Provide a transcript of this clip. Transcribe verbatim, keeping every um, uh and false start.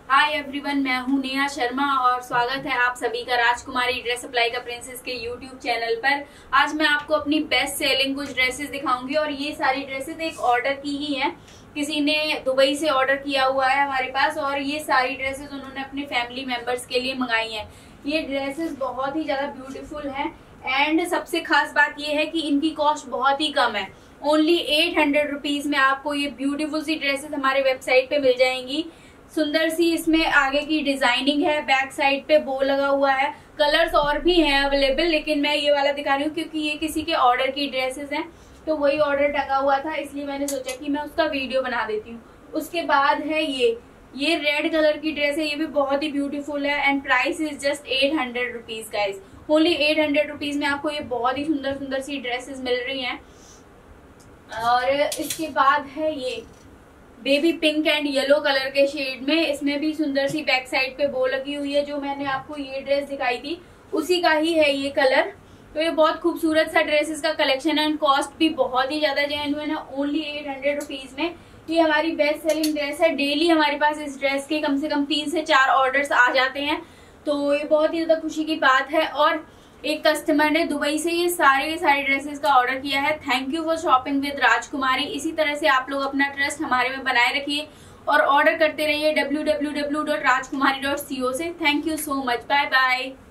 Hi everyone, मैं हूं नेहा शर्मा और स्वागत है आप सभी का राजकुमारी ड्रेस सप्लाई का प्रिंसेस के यूट्यूब चैनल पर। आज मैं आपको अपनी बेस्ट सेलिंग कुछ ड्रेसेस दिखाऊंगी और ये सारी ड्रेसेस एक ऑर्डर की ही हैं। किसी ने दुबई से ऑर्डर किया हुआ है हमारे पास और ये सारी ड्रेसेस उन्होंने अपने फैमिली मेंबर्स के लिए मंगाई हैं। ये ड्रेसेस बहुत ही ज्यादा ब्यूटीफुल हैं एंड सबसे खास बात ये है कि इनकी कॉस्ट बहुत ही कम है। ओनली एट हंड्रेड रुपीज में आपको ये ब्यूटीफुल सी ड्रेसेस हमारे वेबसाइट पे मिल जाएंगी। सुंदर सी इसमें आगे की डिजाइनिंग है, बैक साइड पे बो लगा हुआ है। कलर्स और भी हैं अवेलेबल, लेकिन मैं ये वाला दिखा रही हूँ क्योंकि ये किसी के ऑर्डर की ड्रेसेस हैं, तो वही ऑर्डर टंगा हुआ था, इसलिए मैंने सोचा कि मैं उसका वीडियो बना देती हूँ। उसके बाद है ये ये रेड कलर की ड्रेस है, ये भी बहुत ही ब्यूटीफुल है and price is just eight hundred rupees guys. Only eight hundred rupees में आपको ये बहुत ही सुंदर सुंदर सी ड्रेसेस मिल रही हैं। और इसके बाद है ये baby pink and yellow colour के शेड में, इसमें भी सुंदर सी बैक साइड पे बो लगी हुई है। जो मैंने आपको ये ड्रेस दिखाई थी उसी का ही है ये कलर। तो ये बहुत खूबसूरत सा ड्रेसेस का कलेक्शन है एंड कॉस्ट भी बहुत ही ज्यादा जेन्युइन है। ओनली एट हंड्रेड रुपीज में ये हमारी बेस्ट सेलिंग ड्रेस है। डेली हमारे पास इस ड्रेस के कम से कम तीन से चार ऑर्डर्स आ जाते हैं, तो ये बहुत ही ज्यादा खुशी की बात है। और एक कस्टमर ने दुबई से ये सारे सारे ड्रेसेस का ऑर्डर किया है। Thank you for shopping with Rajkumari. इसी तरह से आप लोग अपना ट्रस्ट हमारे में बनाए रखिए और ऑर्डर करते रहिए W W W dot Rajkumari dot C O से। Thank you so much, bye bye.